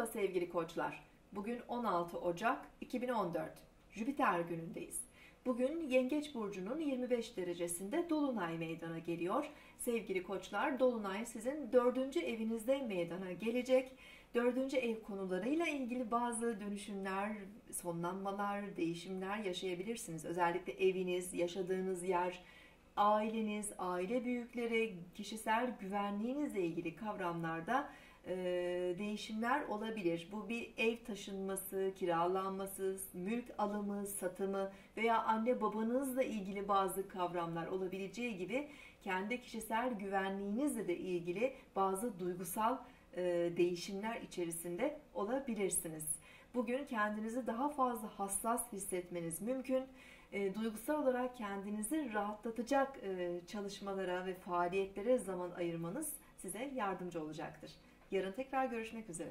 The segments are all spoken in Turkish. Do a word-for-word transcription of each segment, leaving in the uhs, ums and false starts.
Merhaba sevgili koçlar. Bugün on altı Ocak iki bin on dört. Jüpiter günündeyiz. Bugün Yengeç burcunun yirmi beş derecesinde dolunay meydana geliyor. Sevgili koçlar, dolunay sizin dördüncü evinizde meydana gelecek. Dördüncü ev konularıyla ilgili bazı dönüşümler, sonlanmalar, değişimler yaşayabilirsiniz. Özellikle eviniz, yaşadığınız yer, aileniz, aile büyükleri, kişisel güvenliğinizle ilgili kavramlarda e, değişimler olabilir. Bu bir ev taşınması, kiralanması, mülk alımı, satımı veya anne babanızla ilgili bazı kavramlar olabileceği gibi kendi kişisel güvenliğinizle de ilgili bazı duygusal e, değişimler içerisinde olabilirsiniz. Bugün kendinizi daha fazla hassas hissetmeniz mümkün. E, duygusal olarak kendinizi rahatlatacak e, çalışmalara ve faaliyetlere zaman ayırmanız size yardımcı olacaktır. Yarın tekrar görüşmek üzere.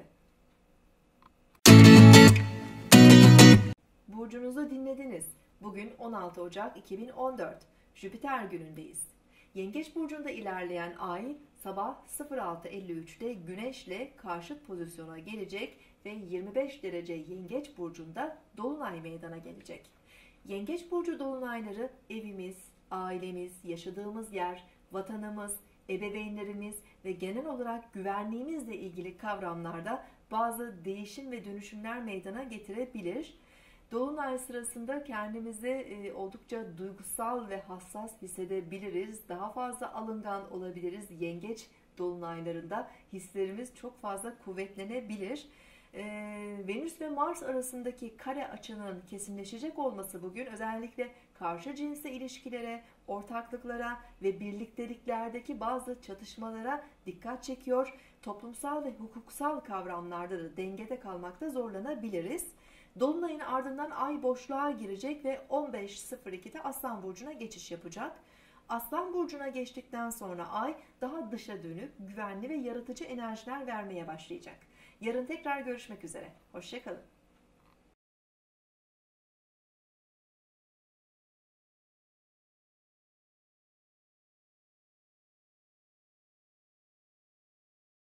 Burcunuzu dinlediniz. Bugün on altı Ocak iki bin on dört. Jüpiter günündeyiz. Yengeç burcunda ilerleyen ay sabah sıfır altı elli üçte Güneş'le karşıt pozisyona gelecek ve yirmi beş derece Yengeç burcunda dolunay meydana gelecek. Yengeç burcu dolunayları evimiz, ailemiz, yaşadığımız yer, vatanımız, ebeveynlerimiz ve genel olarak güvenliğimizle ilgili kavramlarda bazı değişim ve dönüşümler meydana getirebilir. Dolunay sırasında kendimizi oldukça duygusal ve hassas hissedebiliriz. Daha fazla alıngan olabiliriz. Yengeç dolunaylarında hislerimiz çok fazla kuvvetlenebilir. Venüs ve Mars arasındaki kare açının kesinleşecek olması bugün özellikle karşı cinsle ilişkilere, ortaklıklara ve birlikteliklerdeki bazı çatışmalara dikkat çekiyor. Toplumsal ve hukuksal kavramlarda da dengede kalmakta zorlanabiliriz. Dolunayın ardından ay boşluğa girecek ve on beş sıfır ikide Aslan burcuna geçiş yapacak. Aslan burcuna geçtikten sonra ay daha dışa dönük, güvenli ve yaratıcı enerjiler vermeye başlayacak. Yarın tekrar görüşmek üzere. Hoşça kalın.